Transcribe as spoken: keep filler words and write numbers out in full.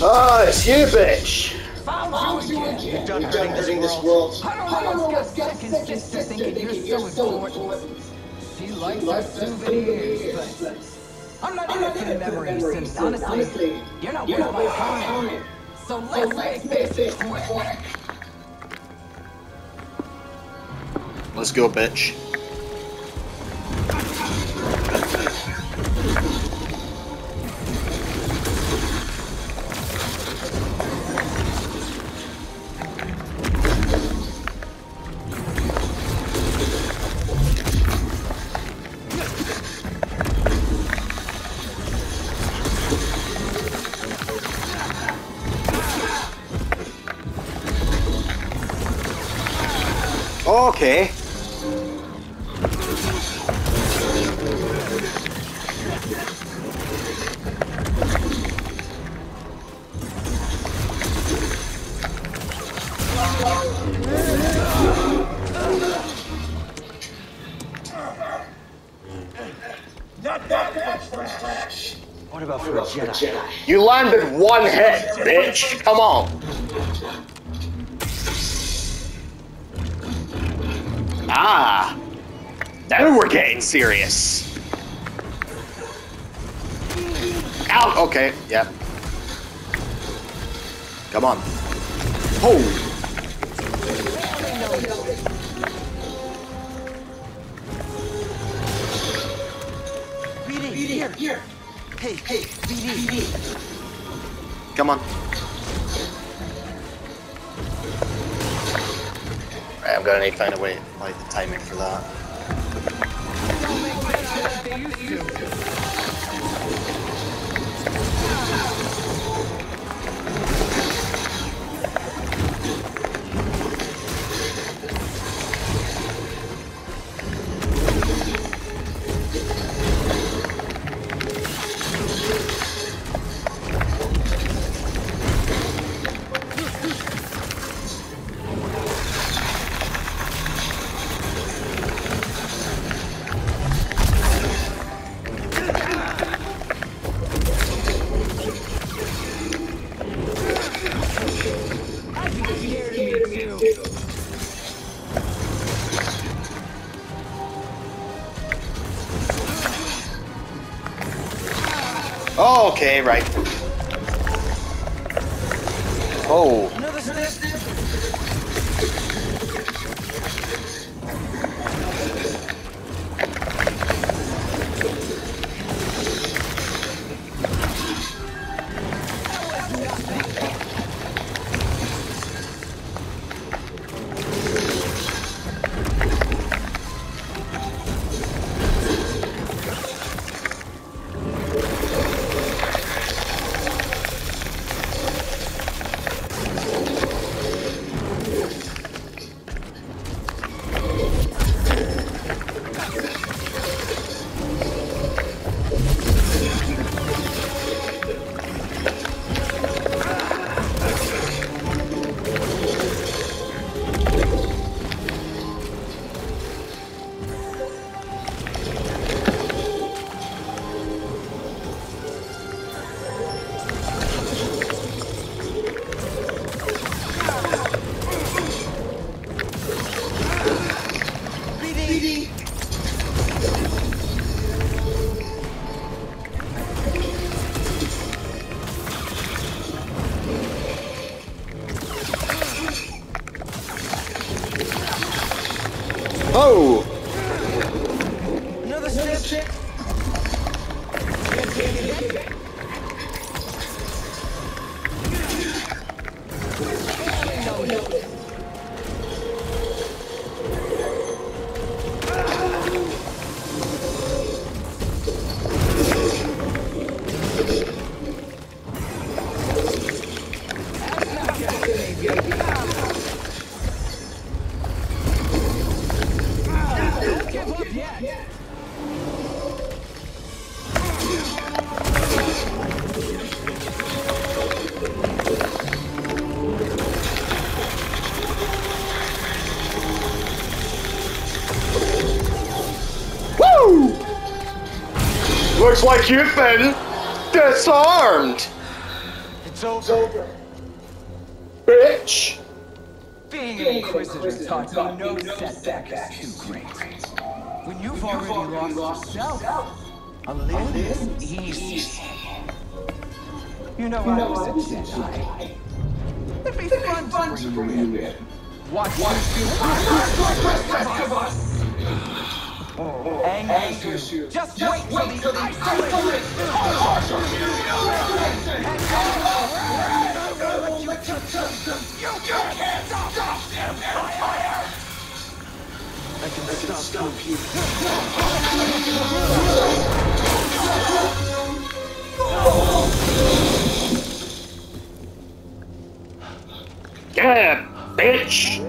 Ah, it's you, bitch! Found you again! You're done You're done hurting this world. I don't know what's got second sister thinking you're so important. She likes her souvenirs, but I'm not into memories, and honestly, you're not worth my time. So let's make this quick. Let's go, bitch. Okay. What about for a Jedi? You landed one hit, bitch! Come on! Ah! Now we're getting serious. Ow! Okay, yep. Come on. Oh! B D, here, here. Hey, hey, B D. Come on. Right, I'm gonna need to find a way, like the timing for that. Oh, okay, right. Oh. Oh! Another ship. Looks like you've been disarmed! The It's over. Bitch! Being an Inquisitor taught me no setback is too great. When you've already lost yourself, a live is easy. You know I was a Jedi. It'd be fun to bring you in. Watch you angus you. Just wait till the isolation. You can't stop Empire! I can stop you. Yeah, bitch!